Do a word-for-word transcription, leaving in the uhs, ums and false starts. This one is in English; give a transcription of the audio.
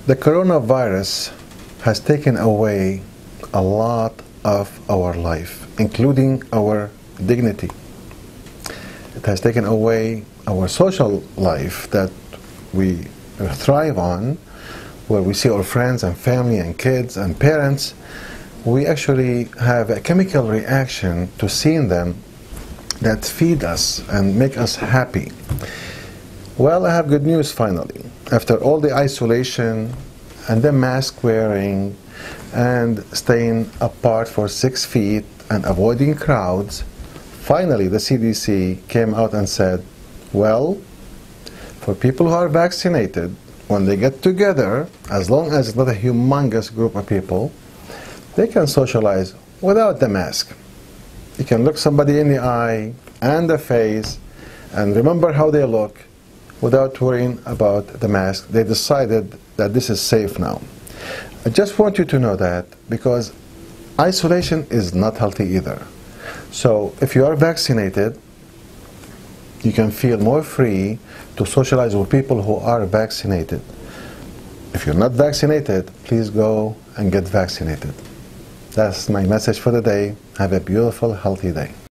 The coronavirus has taken away a lot of our life, including our dignity. It has taken away our social life that we thrive on, where we see our friends and family and kids and parents. We actually have a chemical reaction to seeing them that feed us and make us happy. Well, I have good news finally. After all the isolation and the mask wearing and staying apart for six feet and avoiding crowds, finally the C D C came out and said, well, for people who are vaccinated, when they get together, as long as it's not a humongous group of people, they can socialize without the mask. You can look somebody in the eye and the face and remember how they look without worrying about the mask. They decided that this is safe now. I just want you to know that, because isolation is not healthy either. So if you are vaccinated, you can feel more free to socialize with people who are vaccinated. If you're not vaccinated, please go and get vaccinated. That's my message for the day. Have a beautiful, healthy day.